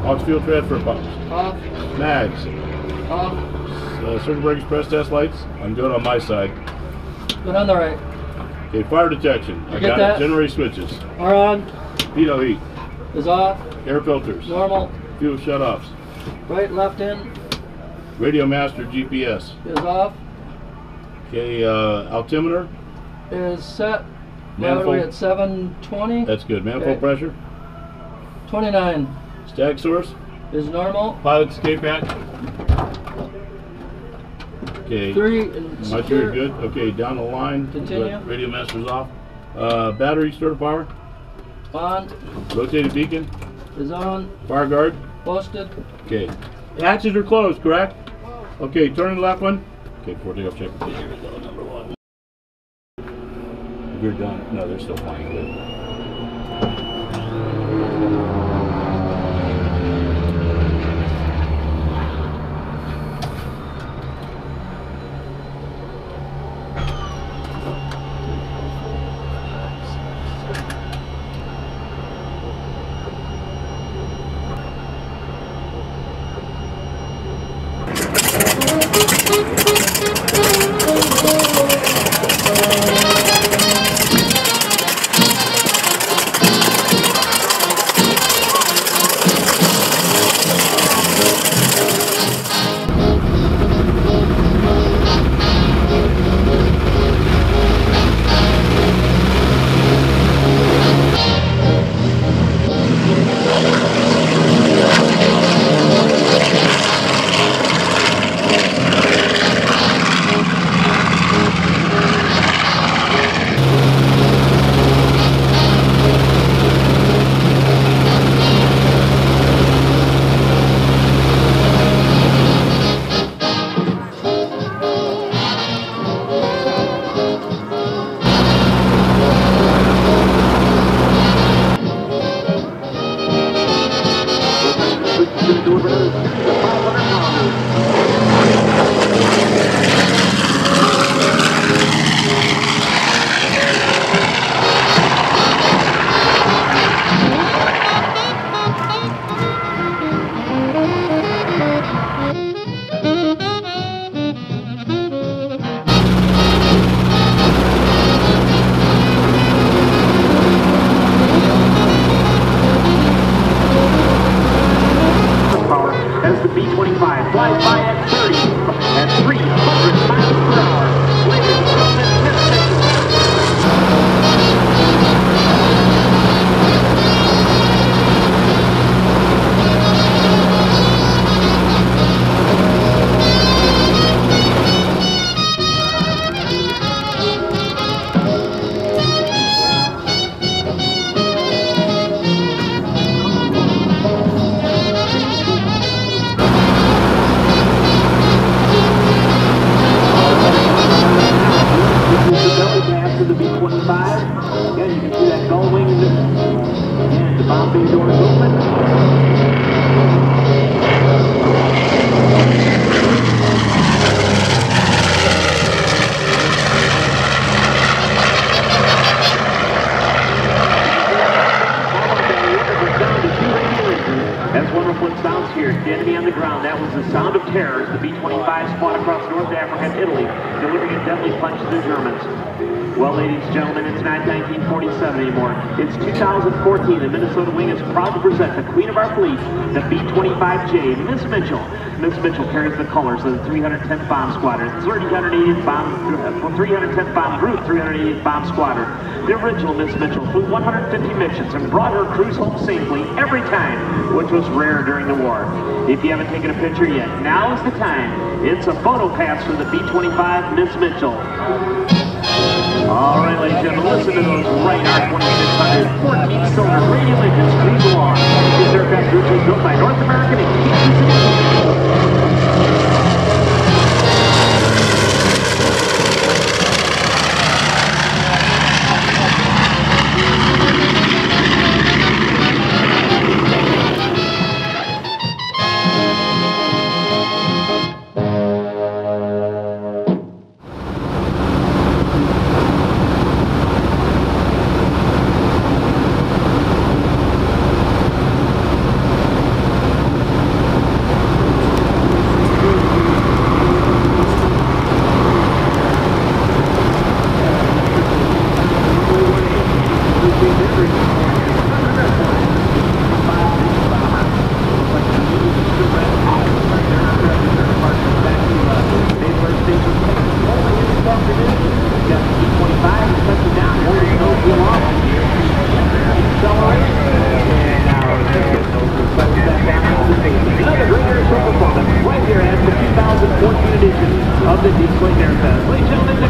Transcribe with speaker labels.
Speaker 1: Aux fuel transfer pumps.
Speaker 2: Off.
Speaker 1: Mags.
Speaker 2: Off.
Speaker 1: Circuit breaker express test lights. I'm good on my side.
Speaker 2: Good on the right.
Speaker 1: Okay, fire detection. I got
Speaker 2: that?
Speaker 1: it. Generator switches.
Speaker 2: Are on.
Speaker 1: Pitot heat.
Speaker 2: Is off.
Speaker 1: Air filters.
Speaker 2: Normal.
Speaker 1: Fuel shutoffs.
Speaker 2: Right, left in.
Speaker 1: Radio master GPS.
Speaker 2: Is off.
Speaker 1: Okay, altimeter.
Speaker 2: Is set.
Speaker 1: Manifold.
Speaker 2: Battery at 720.
Speaker 1: That's good. Manifold
Speaker 2: Okay.
Speaker 1: pressure.
Speaker 2: 29.
Speaker 1: Static source.
Speaker 2: Is normal.
Speaker 1: Pilot escape hatch. Okay.
Speaker 2: 3 and
Speaker 1: My
Speaker 2: secure.
Speaker 1: good. Okay, down the line.
Speaker 2: Continue.
Speaker 1: Radio master's off. Battery store power.
Speaker 2: On.
Speaker 1: Rotated beacon.
Speaker 2: Is on.
Speaker 1: Fire guard.
Speaker 2: Posted.
Speaker 1: Okay. Hatches are closed, correct? Okay, turn the left one. Okay, before takeoff check. Okay, here we go, number 1. You're done. No, they're still flying good.
Speaker 3: As the B-25 flies by at 30 and 300 miles per hour. Ladies and gentlemen, to the B-25. Again, you can see that gull wing. Again, the bomb bay door is open. That's wonderful sounds here. The enemy on the ground. That was the sound of terror as the B-25 fought across North Africa and Italy, delivering a deadly punch to the Germans. Well, ladies and gentlemen, it's not 1947 anymore. It's 2014. The Minnesota Wing is proud to present the queen of our fleet, the B-25J, Miss Mitchell. Miss Mitchell carries the colors of the 310th Bomb Squadron, 310th Group 380th Bomb Squadron. The original Miss Mitchell flew 150 missions and brought her crews home safely every time, which was rare during the war. If you haven't taken a picture yet, now is the time. It's a photo pass for the B-25 Miss Mitchell. All right, ladies and gentlemen, listen to those Reinhardt 2600 14-cylinder radial engines cruise along. This aircraft originally built by North American and Kansas City. of the decoy aircraft. Ladies and gentlemen,